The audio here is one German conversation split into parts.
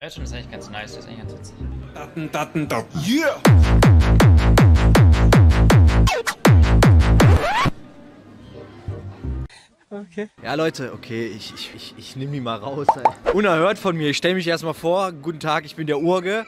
Schon ist eigentlich ganz nice, das ist eigentlich ganz witzig. Daten. Yeah! Okay. Ja, Leute, okay, ich nehme die mal raus. Ey. Unerhört von mir, ich stelle mich erstmal vor. Guten Tag, ich bin der Urge.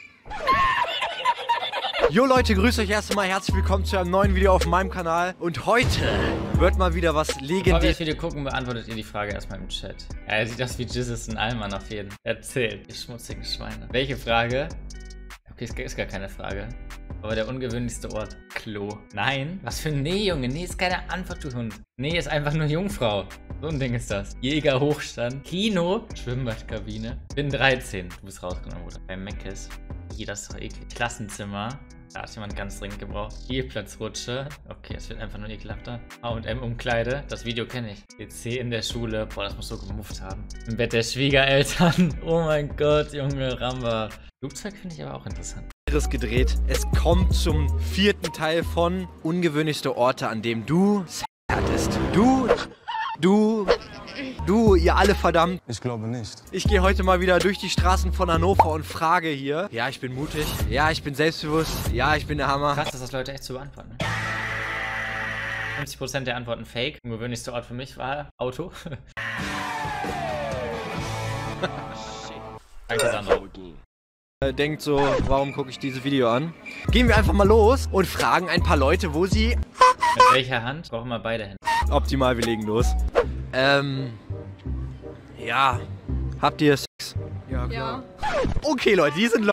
Jo Leute, grüßt euch erst einmal, herzlich willkommen zu einem neuen Video auf meinem Kanal. Und heute wird mal wieder was legendäres. Bevor wir das Video gucken, beantwortet ihr die Frage erstmal im Chat. Ja, er sieht aus wie Jesus und Allmann auf jeden. Erzählt, ihr schmutzigen Schweine. Welche Frage? Okay, es ist gar keine Frage. Aber der ungewöhnlichste Ort. Klo. Nein? Was für ein Nee, Junge? Nee ist keine Antwort, du Hund. Nee ist einfach nur Jungfrau. So ein Ding ist das. Jäger Hochstand. Kino. Schwimmbadkabine. Bin 13. Du bist rausgenommen, oder? Bei Meckes. Hier, das ist doch eklig. Klassenzimmer. Da hat jemand ganz dringend gebraucht. Spielplatzrutsche. Okay, es wird einfach nur ekelhafter. H&M-Umkleide. Das Video kenne ich. PC in der Schule. Boah, das muss so gemufft haben. Im Bett der Schwiegereltern. Oh mein Gott, Junge, Ramba. Flugzeug finde ich aber auch interessant. Gedreht. Es kommt zum vierten Teil von ungewöhnlichste Orte, an dem du Sex hattest. Du, ihr alle verdammt. Ich glaube nicht. Ich gehe heute mal wieder durch die Straßen von Hannover und frage hier. Ja, ich bin mutig. Ja, ich bin selbstbewusst. Ja, ich bin der Hammer. Krass, dass das Leute echt zu beantworten. 50% der Antworten fake. Ungewöhnlichste Ort für mich war Auto. Danke, Sandro. Denkt so, warum gucke ich dieses Video an? Gehen wir einfach mal los und fragen ein paar Leute, wo sie... Mit welcher Hand? Brauchen wir beide Hände. Optimal, wir legen los. Ja. Habt ihr Sex? Ja, klar. Okay, Leute, die sind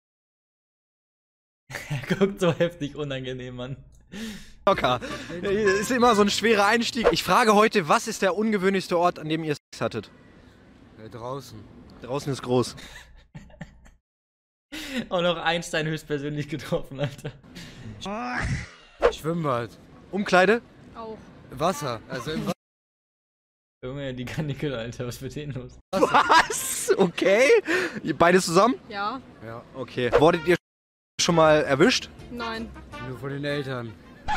Er guckt so heftig unangenehm, Mann. locker. Ist immer so ein schwerer Einstieg. Ich frage heute, was ist der ungewöhnlichste Ort, an dem ihr Sex hattet? Draußen. Draußen ist groß. Auch noch Einstein höchstpersönlich getroffen, Alter. Schwimmbad. Umkleide? Auch. Wasser. Also im Wasser. Junge, die Kanickel, Alter, was mit denen los? Was? Okay. Ihr beide zusammen? Ja. Ja. Okay. Wurdet ihr schon mal erwischt? Nein. Nur von den Eltern.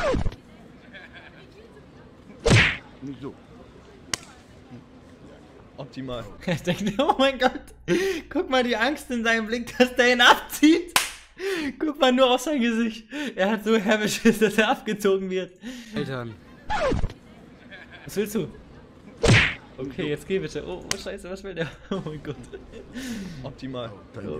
Nicht so. Optimal. Er denkt, oh mein Gott, guck mal die Angst in seinem Blick, dass der ihn abzieht. Guck mal nur auf sein Gesicht. Er hat so herbeschiss, dass er abgezogen wird. Eltern. Was willst du? Okay, jetzt geh bitte. Oh, scheiße, was will der? Oh mein Gott. Optimal. Oh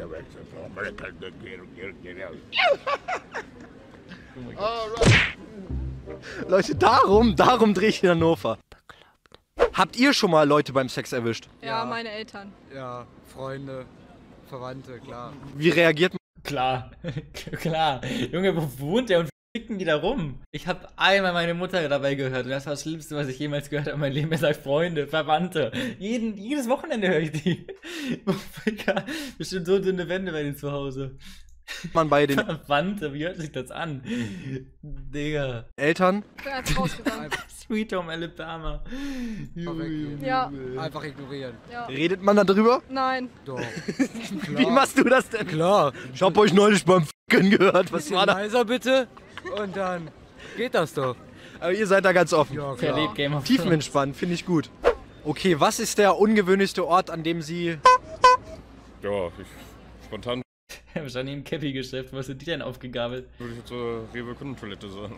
mein Gott. Leute, darum drehe ich in Hannover. Habt ihr schon mal Leute beim Sex erwischt? Ja, meine Eltern. Ja, Freunde, Verwandte, klar. Wie reagiert man? Klar, klar. Junge, wo wohnt der und ficken die da rum? Ich habe einmal meine Mutter dabei gehört und das war das Schlimmste, was ich jemals gehört habe in meinem Leben. Er sagt Freunde, Verwandte. Jedes Wochenende höre ich die. Oh mein Gott, bestimmt so dünne Wände bei denen zu Hause. Man bei den Verwandte, wie hört sich das an? Digga. Eltern? Ich bin einfach rausgegangen. Sweet Home Alabama. Ja. Einfach ignorieren. Ja. Redet man da drüber? Nein. Doch. Wie machst du das denn? Klar. Ich hab euch neulich beim F***en gehört. Was war das? Leiser bitte. Und dann geht das doch. Aber ihr seid da ganz offen. Ja, klar. Verlebt Game of Thrones. Tiefenentspannt, finde ich gut. Okay, was ist der ungewöhnlichste Ort, an dem sie... Ja, spontan Ich habe schon im Cappy-Geschäft. Was sind die denn aufgegabelt? würde ich jetzt Rewe-Kundentoilette sagen.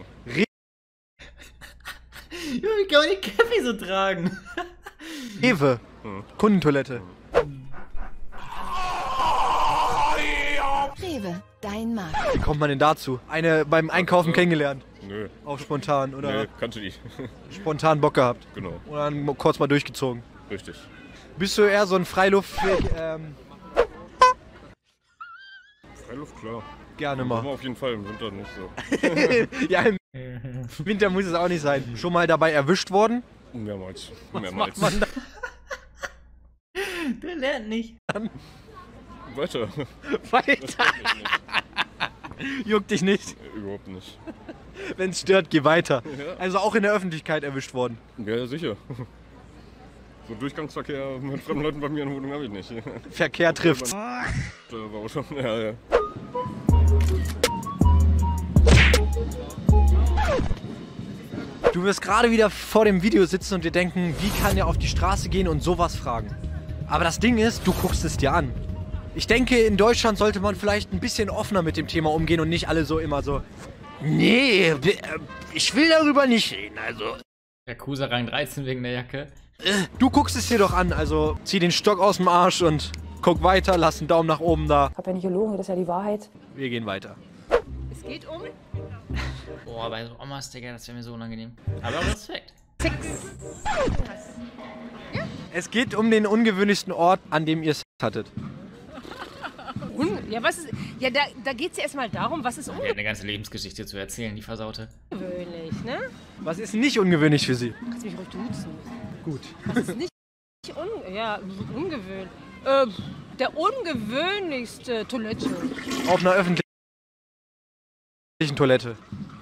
Junge, wie kann man die Cappy so tragen? Rewe. Kundentoilette. Rewe, dein Markt. Wie kommt man denn dazu? Eine beim Einkaufen kennengelernt. Nö, Auch spontan, oder? nee, kannte die. Spontan Bock gehabt. Genau, Oder dann kurz mal durchgezogen. richtig. Bist du eher so ein Freiluft... Freiluft, klar. gerne Immer mal. auf jeden Fall, im Winter nicht so. Ja, im Winter muss es auch nicht sein. Schon mal dabei erwischt worden? Mehrmals. Was Mehrmals. macht man da? Der lernt nicht. Weiter. Weiter. Juckt dich nicht. Überhaupt nicht. Wenn es stört, geh weiter. Ja. Also auch in der Öffentlichkeit erwischt worden. Ja, sicher. So Durchgangsverkehr mit fremden Leuten bei mir in der Wohnung habe ich nicht. Verkehr trifft. Da war auch schon, ja. Du wirst gerade wieder vor dem Video sitzen und dir denken, wie kann der auf die Straße gehen und sowas fragen? Aber das Ding ist, du guckst es dir an. Ich denke, in Deutschland sollte man vielleicht ein bisschen offener mit dem Thema umgehen und nicht alle so immer so, nee, ich will darüber nicht reden, also. Yakuza Rang 13 wegen der Jacke. Du guckst es dir doch an, also zieh den Stock aus dem Arsch und guck weiter, lass einen Daumen nach oben da. Ich hab ja nicht gelogen, das ist ja die Wahrheit. Wir gehen weiter. Es geht um Boah, bei so Omas, Digga, das wäre mir so unangenehm. Aber Respekt. Es geht um den ungewöhnlichsten Ort, an dem ihr Sex hattet. Ja, was ist. Ja, da geht es ja erstmal darum, was ist Die hat eine ganze Lebensgeschichte zu erzählen, die Versaute. ungewöhnlich, ne? Was ist nicht ungewöhnlich für Sie? Kannst mich ruhig duzen. Gut. Was ist nicht ungewöhnlich? Der ungewöhnlichste Toilette. Auf einer öffentlichen Toilette.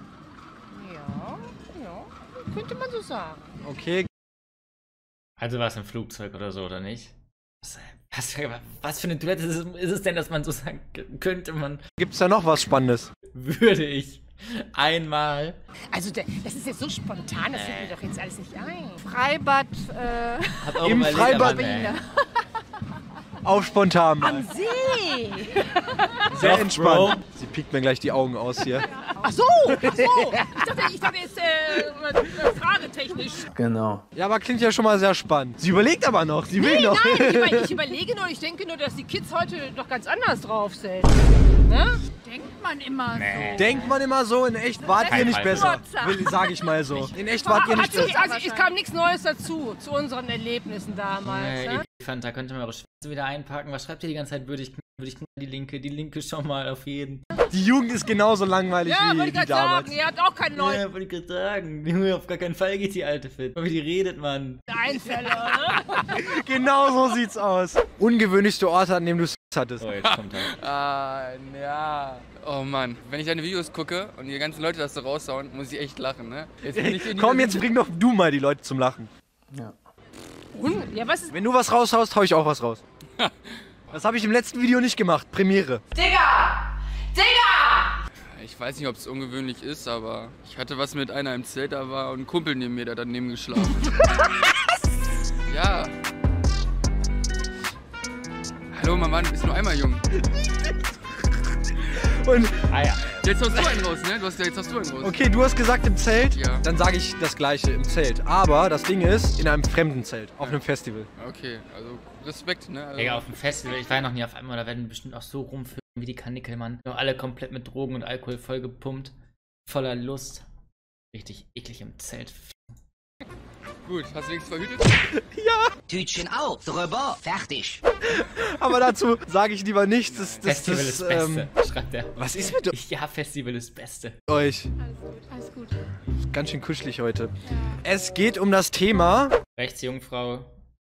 Ja, könnte man so sagen. Okay. Also war es im Flugzeug oder so, oder nicht? Was für eine Toilette ist es denn, dass man so sagen könnte man... Gibt's da noch was Spannendes? Würde ich einmal... Also, das ist jetzt so spontan, das fällt mir doch jetzt alles nicht ein. Freibad, Hab auch Im überlegt, Freibad- aber nee. Auf spontan. Am See! Sehr Doch, entspannt. Bro. Sie piekt mir gleich die Augen aus hier. Ach so! Ich dachte jetzt fragetechnisch. Genau. Ja, aber klingt ja schon mal sehr spannend. Sie überlegt aber noch. Sie will noch. Nein, ich überlege nur, ich denke nur, dass die Kids heute doch ganz anders drauf sind. Ne? denkt man immer so. Denkt man immer so, in echt wart ihr nicht besser. Sag ich mal so. In echt wart ihr nicht besser. Also es kam nichts Neues dazu, zu unseren Erlebnissen damals. Ne? Ich fand, da könnte man eure Schwänze wieder einpacken. Was schreibt ihr die ganze Zeit? Würde ich die Linke schon mal auf jeden. Die Jugend ist genauso langweilig Ja, wie wollte ich die gerade damals. sagen, ihr habt auch keinen neuen Ja, wollte ich gerade sagen. Junge, auf gar keinen Fall geht die alte fit. Wie die redet, Mann. Einfälle, ne? Genau so sieht's aus. Ungewöhnlichste Orte, an dem du Sex hattest. Oh, jetzt kommt er. Ja. Oh Mann, wenn ich deine Videos gucke und die ganzen Leute das so raushauen, muss ich echt lachen, ne? Jetzt bin ich in Komm, dieser- jetzt bring doch du mal die Leute zum Lachen. Ja. Ja, was ist... Wenn du was raushaust, hau ich auch was raus. Das habe ich im letzten Video nicht gemacht. Premiere. Ich weiß nicht, ob es ungewöhnlich ist, aber ich hatte was mit einer im Zelt, da war und ein Kumpel neben mir, der daneben geschlafen. Ja. Hallo, mein Mann, ist nur einmal jung. Und Ah ja. Jetzt hast du einen raus, ne? Jetzt hast du einen raus. okay, du hast gesagt im Zelt, Ja. dann sage ich das gleiche im Zelt. Aber das Ding ist, in einem fremden Zelt, auf einem Festival. Okay, also Respekt, ne? Also, Digga, auf dem Festival, ich war ja noch nie auf einmal, da werden bestimmt auch so rumfilmen wie die Kanickel, Mann. Nur alle komplett mit Drogen und Alkohol vollgepumpt. Voller Lust. Richtig eklig im Zelt. gut, hast du nichts verhütet? Tütchen auf, drüber, fertig. Aber dazu sage ich lieber nichts. Festival ist Beste, schreibt er. Was ist mit Ja, Festival ist Beste. euch? Alles gut. Ganz schön kuschelig heute. Es geht um das Thema. Rechtsjungfrau.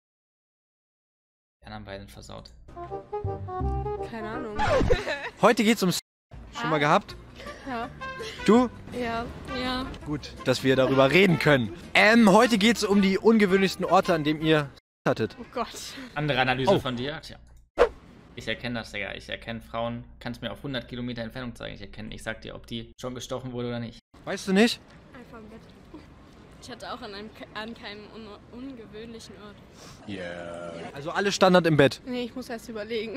Die anderen beiden versaut. Keine Ahnung. Heute geht's um schon mal gehabt? Ja. Du? Ja. Ja. Gut, dass wir darüber reden können. Heute geht's um die ungewöhnlichsten Orte, an dem ihr hattet. Oh Gott. Andere Analyse Oh. von dir? Tja. Ich erkenne das, Digga. Ich erkenne Frauen. Kannst mir auf 100 Kilometer Entfernung zeigen. Ich sag dir, ob die schon gestochen wurde oder nicht. Weißt du nicht? Einfach im Bett. Ich hatte auch an keinem ungewöhnlichen Ort. Also alle Standard im Bett. Nee, ich muss erst überlegen.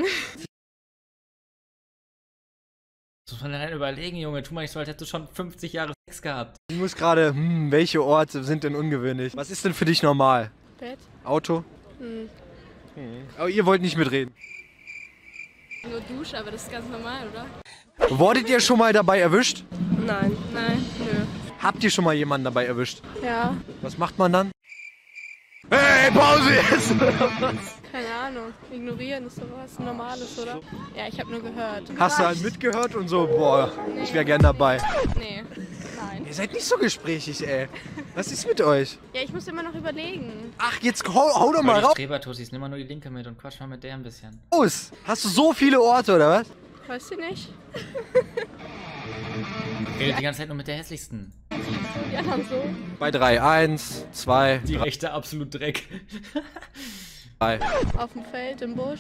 Das muss man dann überlegen, Junge. Tu mal nicht so, als hättest du schon 50 Jahre Sex gehabt. Ich muss gerade, welche Orte sind denn ungewöhnlich? Was ist denn für dich normal? Bett? Auto? Hm. Aber ihr wollt nicht mitreden. Nur Dusche, aber das ist ganz normal, oder? Wurdet ihr schon mal dabei erwischt? Nein. Nein. Nö. Habt ihr schon mal jemanden dabei erwischt? Ja. Was macht man dann? Hey, Pause jetzt! Keine Ahnung. Ignorieren ist sowas Normales, oder? Ja, ich habe nur gehört. Hast du halt mitgehört und so, boah, ich wäre gern dabei. Nee. Nein. Ihr seid nicht so gesprächig, ey. Was ist mit euch? Ja, ich muss immer noch überlegen. Ach, jetzt hau doch mal Weil die raus. Strebertussis, nimm mal nur die Linke mit und quatsch mal mit der ein bisschen. Hast du so viele Orte, oder was? Weißt du nicht? Redet die ganze Zeit nur mit der hässlichsten. Die anderen so. Bei 3. 1, 2, Die rechte absolut Dreck. 3. Auf dem Feld, im Busch.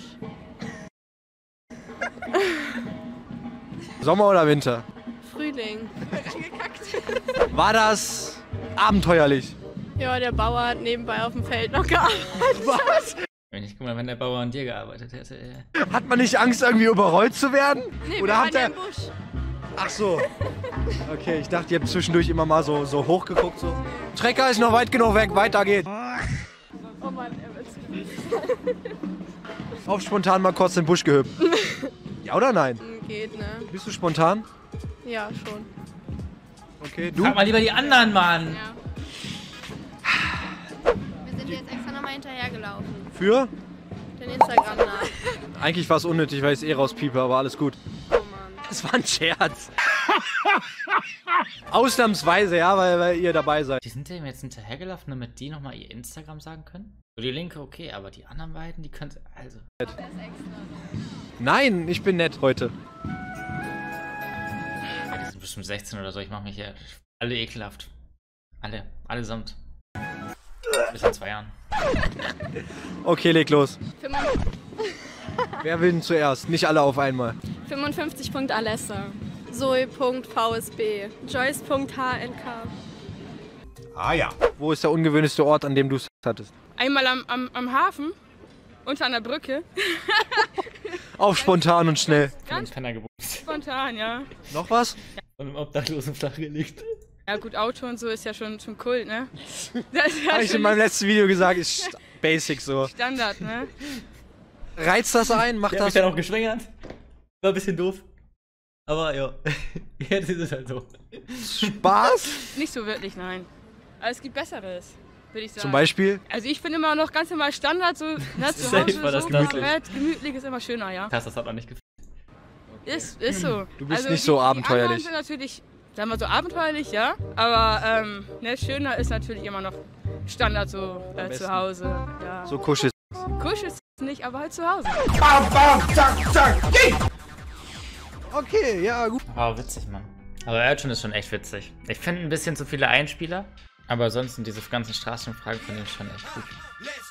Sommer oder Winter? Frühling. War das abenteuerlich? Ja, der Bauer hat nebenbei auf dem Feld noch gearbeitet. Was? Guck mal, wenn der Bauer an dir gearbeitet hätte. Hat man nicht Angst, irgendwie überrollt zu werden? Nee, Oder wir habt waren ja ihr... im Busch. Ach so. Okay, ich dachte, ihr habt zwischendurch immer mal so hochgeguckt. So. Trecker ist noch weit genug weg, weiter geht's. Oh Mann, er wird's. Auf spontan mal kurz den Busch gehüpft. Ja oder nein? Geht, ne? Bist du spontan? Ja, schon. Okay, du? Frag mal lieber die anderen, Mann. Ja. Wir sind jetzt extra nochmal hinterhergelaufen. Für? Den Instagram nach. Eigentlich war es unnötig, weil ich es eh rauspiepe, aber alles gut. Oh Mann. Das war ein Scherz. Ausnahmsweise, ja, weil ihr dabei seid. Die sind dem jetzt hinterhergelaufen, damit die nochmal ihr Instagram sagen können? So die linke, okay, aber die anderen beiden, die können... Also... Nein, ich bin nett heute. Ja, die sind bestimmt 16 oder so, ich mache mich hier alle ekelhaft. Allesamt. Bis in 2 Jahren. Okay, leg los. Wer will denn zuerst? Nicht alle auf einmal. 55.Alessa. Zoe.vsb. Joyce.hnk. Ah ja. Wo ist der ungewöhnlichste Ort, an dem du es hattest? Einmal am Hafen, unter einer Brücke. Auf spontan und schnell. Ganz Penner gebumst. Spontan, ja. Noch was? Und im Obdachlosen flach gelegt. Ja gut, Auto und so ist ja schon Kult, ne? Das ist ja Habe ich in meinem letzten Video gesagt, ist basic so. Standard, ne? Reizt das ein? Macht Der hat das? mich dann auch geschwängert. War ein bisschen doof. Aber ja, jetzt ist es halt so. Spaß? Nicht so wirklich, nein. Aber es gibt Besseres, würde ich sagen. Zum Beispiel? Also ich finde immer noch ganz normal Standard, so ne, zu Safe Hause, war das Sofa, gemütlich. Bett, gemütlich ist immer schöner, ja. Krass, das hat noch nicht gefallen. Ist so. Du bist also nicht so Die abenteuerlich. anderen sind natürlich, sagen wir so abenteuerlich, ja. Aber ne, schöner ist natürlich immer noch Standard so zu Hause. Ja. So kuschelig. Kuschel ist nicht, aber halt zu Hause. Okay, ja, gut. Oh, witzig, Mann. Aber Urchin ist schon echt witzig. Ich finde ein bisschen zu viele Einspieler, aber sonst sind diese ganzen Straßenfragen von ihm schon echt gut.